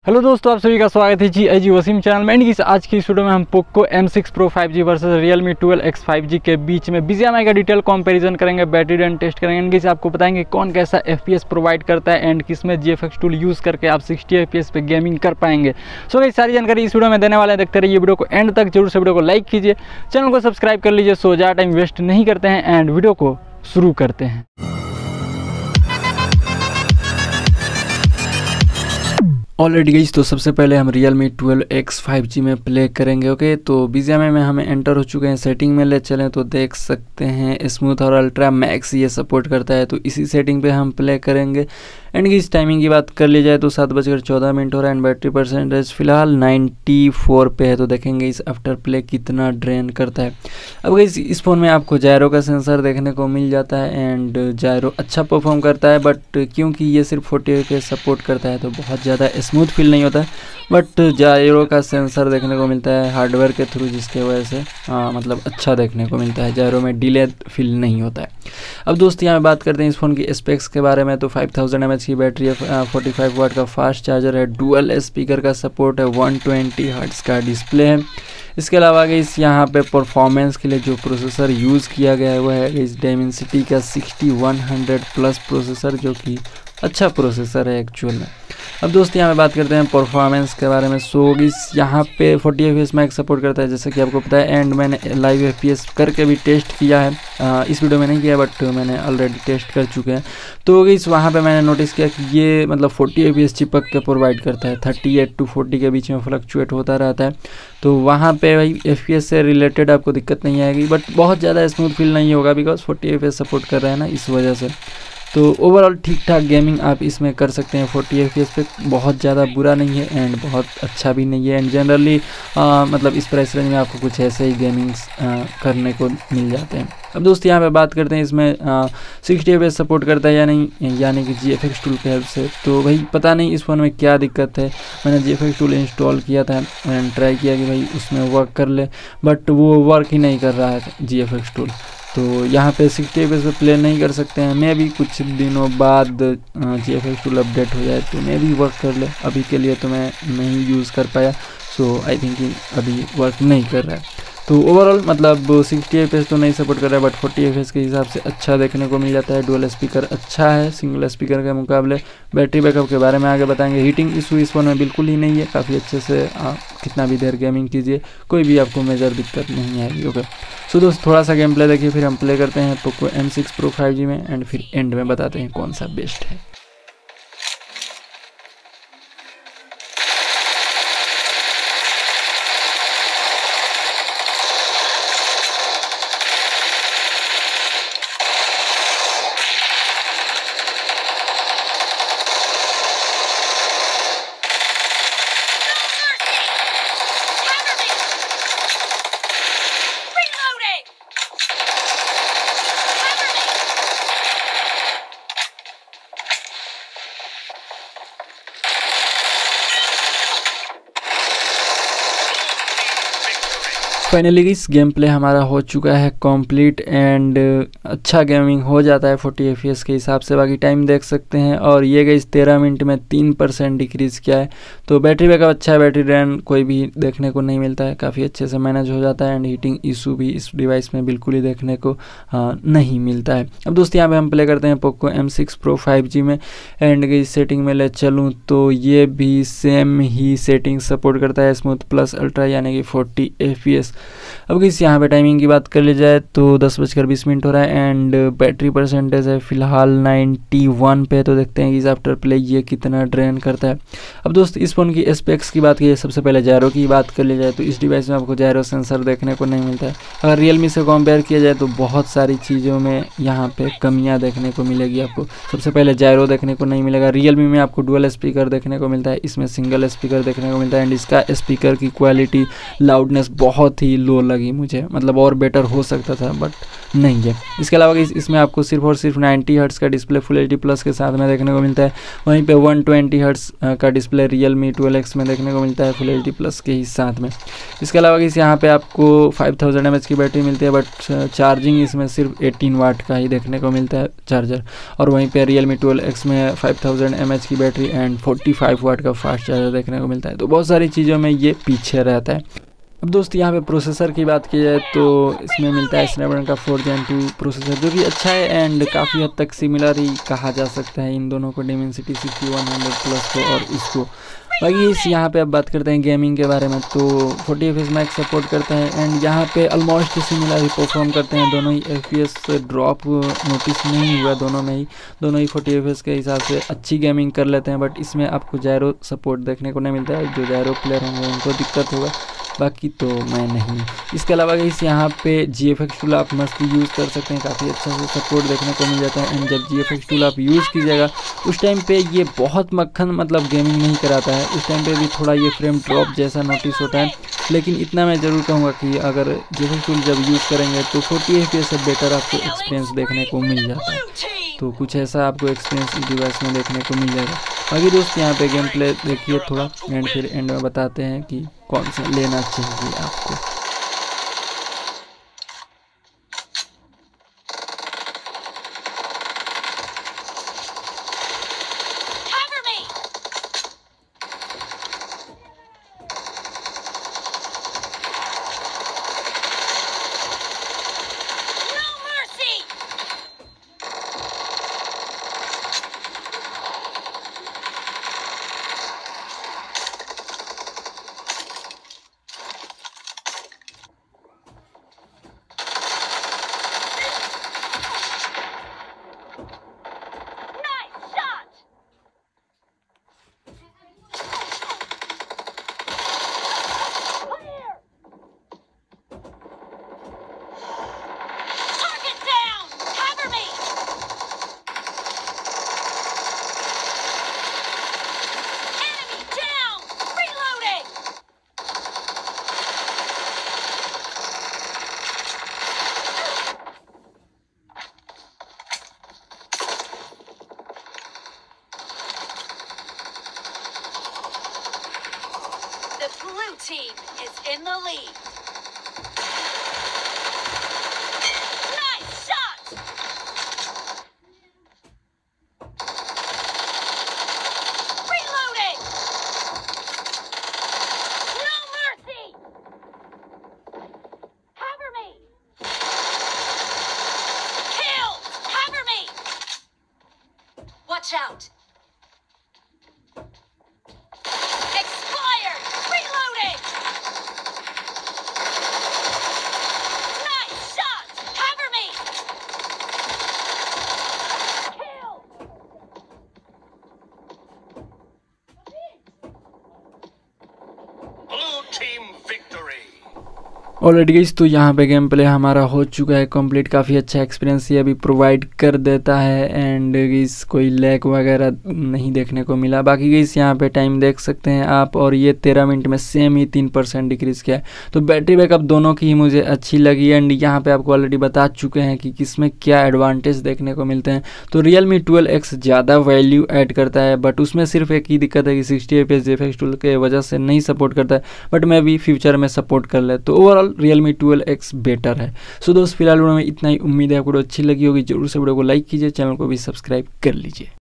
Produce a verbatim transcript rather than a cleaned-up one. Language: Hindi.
हेलो दोस्तों, आप सभी का स्वागत है जी आई जी वसीम चैनल में। एंड आज की इस वीडियो में हम Poco M six Pro five G versus Realme twelve X five G के बीच में बीजीएमआई का डिटेल कंपैरिजन करेंगे, बैटरी रन टेस्ट करेंगे। एंड आपको बताएंगे कौन कैसा एफपीएस प्रोवाइड करता है एंड किसमें जीएफएक्स टूल यूज़ करके आप सिक्सटी एफपीएस पे गेमिंग कर पाएंगे। सो ये सारी जानकारी इस वीडियो में देने वाले हैं, देखते रहिए वीडियो को एंड तक। जरूर से वीडियो को लाइक कीजिए, चैनल को सब्सक्राइब कर लीजिए। सो ज़्यादा टाइम वेस्ट नहीं करते हैं एंड वीडियो को शुरू करते हैं। ऑलरेडी गई तो सबसे पहले हम Realme twelve X five G में प्ले करेंगे। ओके, तो बीजीएमआई में हमें एंटर हो चुके हैं। सेटिंग में ले चलें तो देख सकते हैं स्मूथ और अल्ट्रा मैक्स ये सपोर्ट करता है, तो इसी सेटिंग पे हम प्ले करेंगे। एंड की इस टाइमिंग की बात कर ली जाए तो सात बजकर चौदह मिनट हो रहा है एंड बैटरी परसेंटेज फिलहाल नाइन्टी फोर पे है। तो देखेंगे इस आफ्टर प्ले कितना ड्रेन करता है। अब गई इस फ़ोन में आपको जायरो का सेंसर देखने को मिल जाता है एंड जायरो अच्छा परफॉर्म करता है, बट क्योंकि ये सिर्फ फोर्टी एफपीएस सपोर्ट करता है तो बहुत ज़्यादा स्मूथ फील नहीं होता है। बट जायरो का सेंसर देखने को मिलता है हार्डवेयर के थ्रू, जिसके वजह से आ, मतलब अच्छा देखने को मिलता है। जायरो में डिले फील नहीं होता है। अब दोस्त यहाँ बात करते हैं इस फ़ोन की स्पेक्स के बारे में। तो फाइव थाउजेंड एम एच की बैटरी है, फोर्टी फाइव वाट का फास्ट चार्जर है, डुअल स्पीकर का सपोर्ट है, वन ट्वेंटी हर्ट्ज का डिस्प्ले है। इसके अलावा इस यहाँ पे परफॉर्मेंस के लिए जो प्रोसेसर यूज़ किया गया है वो है इस डायमेंसिटी का sixty one hundred plus processor, जो कि अच्छा प्रोसेसर है एक्चुअल में। अब दोस्त यहाँ पे बात करते हैं परफॉर्मेंस के बारे में। सो इस यहाँ पे forty F P S max support करता है, जैसे कि आपको पता है। एंड मैंने लाइव एफ पी एस करके भी टेस्ट किया है, आ, इस वीडियो में नहीं किया बट मैंने ऑलरेडी टेस्ट कर चुके हैं। तो इस वहाँ पे मैंने नोटिस किया कि ये मतलब फोर्टी एफ पी एस चिपक के प्रोवाइड करता है, थर्टी एट टू फोर्टी के बीच में फ्लक्चुएट होता रहता है। तो वहाँ पे भाई एफ पी एस से रिलेटेड आपको दिक्कत नहीं आएगी, बट बहुत ज़्यादा स्मूथ फील नहीं होगा because forty F P S support कर रहे हैं ना, इस वजह से। तो ओवरऑल ठीक ठाक गेमिंग आप इसमें कर सकते हैं। फोर्टी एफ पी एस पे बहुत ज़्यादा बुरा नहीं है एंड बहुत अच्छा भी नहीं है। एंड जनरली मतलब इस प्राइस रेंज में आपको कुछ ऐसे ही गेमिंग्स करने को मिल जाते हैं। अब दोस्त यहाँ पे बात करते हैं इसमें sixty F P S support करता है या नहीं, यानी कि जी एफ एक्स टूल के हेल्प से। तो भाई पता नहीं इस फ़ोन में क्या दिक्कत है। मैंने G F X tool install किया था एंड ट्राई किया कि भाई उसमें वर्क कर ले, बट वो वर्क ही नहीं कर रहा है जी एफ एक्स टूल। तो यहाँ पे सिक्सटी एफ पी एस पे प्ले नहीं कर सकते हैं। मैं भी कुछ दिनों बाद G F X tool update हो जाए तो मैं भी वर्क कर ले। अभी के लिए तो मैं नहीं यूज़ कर पाया, सो आई थिंक अभी वर्क नहीं कर रहा है। तो ओवरऑल मतलब सिक्सटी एफ पी एस तो नहीं सपोर्ट कर रहा है, but forty F P S के हिसाब से अच्छा देखने को मिल जाता है। डुअल स्पीकर अच्छा है सिंगल स्पीकर के मुकाबले। बैटरी बैकअप के बारे में आगे बताएंगे। हीटिंग इशू इस फोन में बिल्कुल ही नहीं है, काफ़ी अच्छे से आप कितना भी देर गेमिंग कीजिए कोई भी आपको मेजर दिक्कत नहीं आएगी। ओके, सो दोस्त थोड़ा सा गेम प्ले देखिए, फिर हम प्ले करते हैं Poco M six Pro five G में एंड फिर एंड में बताते हैं कौन सा बेस्ट है। फाइनली इस गेम प्ले हमारा हो चुका है कंप्लीट एंड अच्छा गेमिंग हो जाता है फोर्टी एफ पी एस के हिसाब से। बाकी टाइम देख सकते हैं और ये गई तेरह मिनट में तीन परसेंट डिक्रीज़ किया है। तो बैटरी बैकअप अच्छा है, बैटरी रन कोई भी देखने को नहीं मिलता है, काफ़ी अच्छे से मैनेज हो जाता है। एंड हीटिंग इशू भी इस डिवाइस में बिल्कुल ही देखने को आ, नहीं मिलता है। अब दोस्त यहाँ पे हम प्ले करते हैं Poco M six Pro five G में एंड गई सेटिंग में ले चलूँ तो ये भी सेम ही सेटिंग सपोर्ट करता है, स्मूथ प्लस अल्ट्रा यानी कि फोर्टी एफ पी एस। अब किस यहाँ पे टाइमिंग की बात कर ली जाए तो दस बजकर बीस मिनट हो रहा है एंड बैटरी परसेंटेज है फिलहाल नाइन्टी वन पे। तो देखते हैं कि इस आफ्टर प्ले ये कितना ड्रेन करता है। अब दोस्त इस फ़ोन की स्पेक्स की बात की जाए, सबसे पहले जायरो की बात कर ली जाए तो इस डिवाइस में आपको जायरो सेंसर देखने को नहीं मिलता है। अगर रियलमी से कंपेयर किया जाए तो बहुत सारी चीज़ों में यहाँ पे कमियाँ देखने को मिलेगी आपको। सबसे पहले जायरो देखने को नहीं मिलेगा। रियलमी में आपको डुअल स्पीकर देखने को मिलता है, इसमें सिंगल स्पीकर देखने को मिलता है एंड इसका स्पीकर की क्वालिटी लाउडनेस बहुत ही ही लो लगी मुझे, मतलब और बेटर हो सकता था बट नहीं है। इसके अलावा इस, इसमें आपको सिर्फ और सिर्फ नाइन्टी हर्ट्ज़ का display full H D plus के साथ में देखने को मिलता है। वहीं पे वन ट्वेंटी हर्ट्ज़ का डिस्प्ले रियलमी ट्वेल्व एक्स में देखने को मिलता है फुल एच डी प्लस के ही साथ में। इसके अलावा इस यहाँ पे आपको फाइव थाउजेंड एम एच की बैटरी मिलती है, बट चार्जिंग इसमें सिर्फ एटीन वाट का ही देखने को मिलता है चार्जर। और वहीं पे रियलमी ट्वेल्व एक्स में फाइव थाउजेंड एम एच की battery and forty five watt का फास्ट चार्जर देखने को मिलता है। तो बहुत सारी चीज़ों में ये पीछे रहता है। अब दोस्त यहाँ पे प्रोसेसर की बात की जाए तो इसमें मिलता है स्नैपड्रैगन का फोर जेन टू प्रोसेसर, जो कि अच्छा है एंड काफ़ी हद तक सिमिलर ही कहा जा सकता है इन दोनों को, Dimensity sixty one hundred plus को और इसको। बाकी इस यहाँ पे अब बात करते हैं गेमिंग के बारे में, तो forty F S max support करते हैं एंड यहाँ पे ऑलमोस्ट सिमिलर ही परफॉर्म करते हैं। दोनों ही F P S drop notice नहीं हुआ, दोनों में ही दोनों ही फोर्टी एफ एस के हिसाब से अच्छी गेमिंग कर लेते हैं। बट इसमें आपको जायरो सपोर्ट देखने को नहीं मिलता है, जो जायरो प्लेयर होंगे उनको दिक्कत होगा, बाकी तो मैं नहीं। इसके अलावा इस यहाँ पे जी एफ एक्स टूल आप मस्त यूज़ कर सकते हैं, काफ़ी अच्छा से सपोर्ट देखने को मिल जाता है। एंड जब जी एफ एक्स टूल आप यूज़ कीजिएगा उस टाइम पे ये बहुत मक्खन मतलब गेमिंग नहीं कराता है, उस टाइम पे भी थोड़ा ये फ्रेम ड्रॉप जैसा नोटिस होता है। लेकिन इतना मैं ज़रूर कहूँगा कि अगर जी एफ एक्स टूल जब यूज़ करेंगे तो फोर्टी एफ पी एस से बेटर आपको एक्सपीरियंस देखने को मिल जाता है। तो कुछ ऐसा आपको एक्सपीरियंस इस डिवाइस में देखने को मिल जाएगा। बाकी दोस्त यहाँ पे गेम प्ले देखिए थोड़ा एंड फिर एंड में बताते हैं कि कौन सा लेना चाहिए आपको। Blue team is in the lead. Nice shot! Reloading! No mercy! Cover me! Kill! Cover me! Watch out! Already guys तो यहाँ पे गेम प्ले हमारा हो चुका है कंप्लीट, काफ़ी अच्छा एक्सपीरियंस ये अभी प्रोवाइड कर देता है एंड गाइस कोई लैग वगैरह नहीं देखने को मिला। बाकी गाइस यहाँ पे टाइम देख सकते हैं आप, और ये तेरह मिनट में सेम ही तीन परसेंट डिक्रीज़ किया है। तो बैटरी बैकअप दोनों की ही मुझे अच्छी लगी एंड यहाँ पे आपको ऑलरेडी बता चुके हैं कि किसमें क्या एडवांटेज देखने को मिलते हैं। तो रियलमी ट्वेल्व एक्स ज़्यादा वैल्यू ऐड करता है, बट उसमें सिर्फ एक ही दिक्कत है कि sixty F P S G F X tool के वजह से नहीं सपोर्ट करता है, बट मैं भी फ्यूचर में सपोर्ट कर ले। तो overall Realme twelve X better है। सो दोस्त फिलहाल वीडियो में इतना ही, उम्मीद है आपको अच्छी लगी होगी। जरूर से वीडियो को लाइक कीजिए, चैनल को भी सब्सक्राइब कर लीजिए।